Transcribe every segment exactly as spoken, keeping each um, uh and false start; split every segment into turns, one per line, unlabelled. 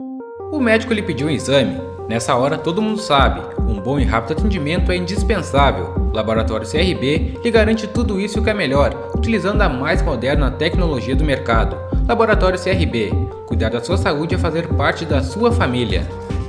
O médico lhe pediu um exame. Nessa hora, todo mundo sabe, um bom e rápido atendimento é indispensável. O Laboratório C R B lhe garante tudo isso e o que é melhor, utilizando a mais moderna tecnologia do mercado. Laboratório C R B. Cuidar da sua saúde é fazer parte da sua família.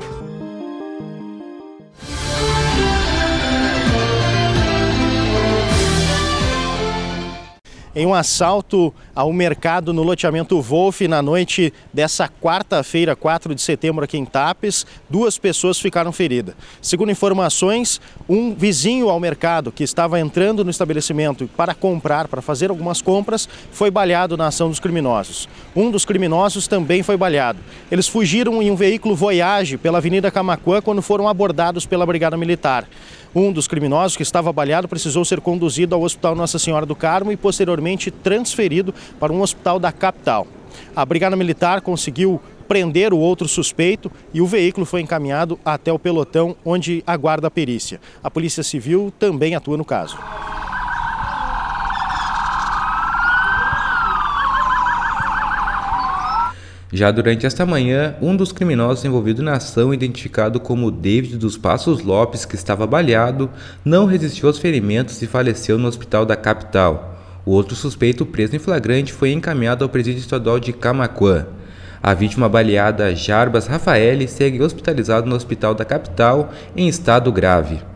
Em um assalto ao mercado no loteamento Wolf na noite dessa quarta-feira, quatro de setembro, aqui em Tapes, duas pessoas ficaram feridas. Segundo informações, um vizinho ao mercado que estava entrando no estabelecimento para comprar, para fazer algumas compras, foi baleado na ação dos criminosos. Um dos criminosos também foi baleado. Eles fugiram em um veículo Voyage pela Avenida Camaquã quando foram abordados pela Brigada Militar. Um dos criminosos que estava baleado precisou ser conduzido ao Hospital Nossa Senhora do Carmo e posteriormente transferido para um hospital da capital. A Brigada Militar conseguiu prender o outro suspeito e o veículo foi encaminhado até o pelotão onde aguarda a perícia. A Polícia Civil também atua no caso.
Já durante esta manhã, um dos criminosos envolvido na ação, identificado como David dos Passos Lopes, que estava baleado, não resistiu aos ferimentos e faleceu no hospital da capital. O outro suspeito, preso em flagrante, foi encaminhado ao presídio estadual de Camaquã. A vítima baleada, Jarbas Rafael, segue hospitalizado no hospital da capital em estado grave.